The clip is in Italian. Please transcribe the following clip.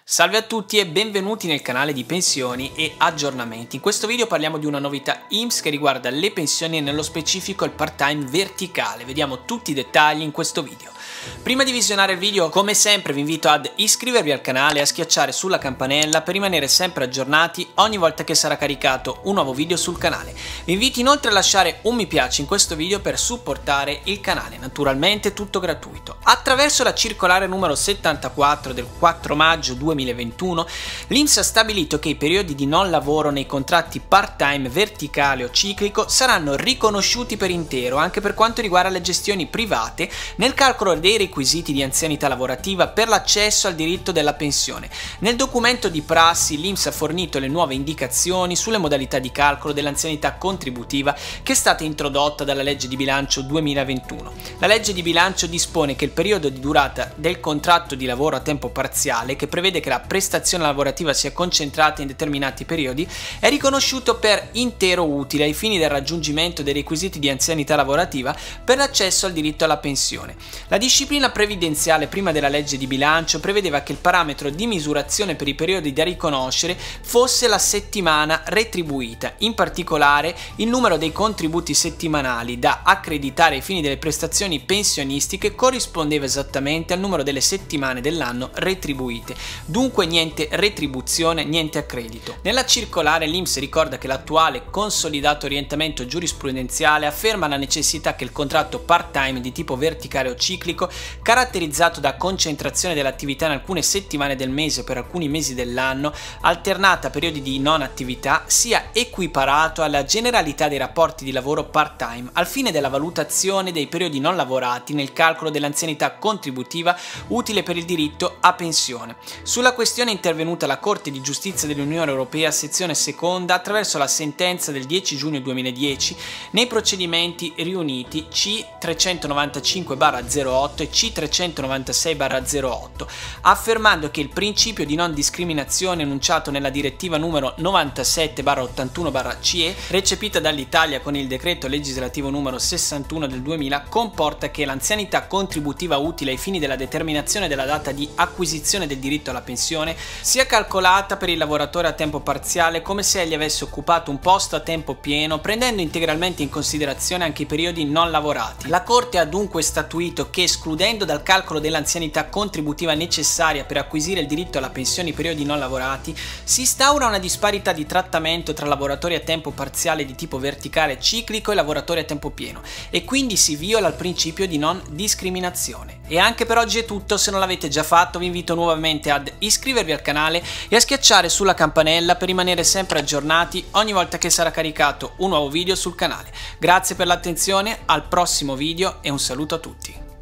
Salve a tutti e benvenuti nel canale di pensioni e aggiornamenti. In questo video parliamo di una novità INPS che riguarda le pensioni e nello specifico il part-time verticale. Vediamo tutti i dettagli in questo video. Prima di visionare il video, come sempre vi invito ad iscrivervi al canale e a schiacciare sulla campanella per rimanere sempre aggiornati ogni volta che sarà caricato un nuovo video sul canale. Vi invito inoltre a lasciare un mi piace in questo video per supportare il canale, naturalmente tutto gratuito. Attraverso la circolare numero 74 del 4 maggio 2021, l'INPS ha stabilito che i periodi di non lavoro nei contratti part-time verticale o ciclico saranno riconosciuti per intero anche per quanto riguarda le gestioni private nel calcolo dei requisiti di anzianità lavorativa per l'accesso al diritto della pensione. Nel documento di prassi l'INPS ha fornito le nuove indicazioni sulle modalità di calcolo dell'anzianità contributiva che è stata introdotta dalla legge di bilancio 2021. La legge di bilancio dispone che il periodo di durata del contratto di lavoro a tempo parziale, che prevede che la prestazione lavorativa sia concentrata in determinati periodi, è riconosciuto per intero utile ai fini del raggiungimento dei requisiti di anzianità lavorativa per l'accesso al diritto alla pensione. La disciplina previdenziale prima della legge di bilancio prevedeva che il parametro di misurazione per i periodi da riconoscere fosse la settimana retribuita, in particolare il numero dei contributi settimanali da accreditare ai fini delle prestazioni pensionistiche corrispondeva esattamente al numero delle settimane dell'anno retribuite, dunque niente retribuzione, niente accredito. Nella circolare l'INPS ricorda che l'attuale consolidato orientamento giurisprudenziale afferma la necessità che il contratto part-time di tipo verticale o ciclico, caratterizzato da concentrazione dell'attività in alcune settimane del mese per alcuni mesi dell'anno, alternata a periodi di non attività, sia equiparato alla generalità dei rapporti di lavoro part-time al fine della valutazione dei periodi non lavorati nel calcolo dell'anzianità contributiva utile per il diritto a pensione. Sulla questione è intervenuta la Corte di Giustizia dell'Unione Europea, sezione seconda, attraverso la sentenza del 10 giugno 2010 nei procedimenti riuniti C395/08 e C396/08, affermando che il principio di non discriminazione enunciato nella direttiva numero 97/81/CE, recepita dall'Italia con il decreto legislativo numero 61 del 2000, comporta che l'anzianità contributiva utile ai fini della determinazione della data di acquisizione del diritto alla pensione sia calcolata per il lavoratore a tempo parziale come se egli avesse occupato un posto a tempo pieno, prendendo integralmente in considerazione anche i periodi non lavorati. La Corte ha dunque statuito che, escludendo dal calcolo dell'anzianità contributiva necessaria per acquisire il diritto alla pensione i periodi non lavorati, si instaura una disparità di trattamento tra lavoratori a tempo parziale di tipo verticale ciclico e lavoratori a tempo pieno, e quindi si viola il principio di non discriminazione. E anche per oggi è tutto. Se non l'avete già fatto vi invito nuovamente ad iscrivervi al canale e a schiacciare sulla campanella per rimanere sempre aggiornati ogni volta che sarà caricato un nuovo video sul canale. Grazie per l'attenzione, al prossimo video e un saluto a tutti.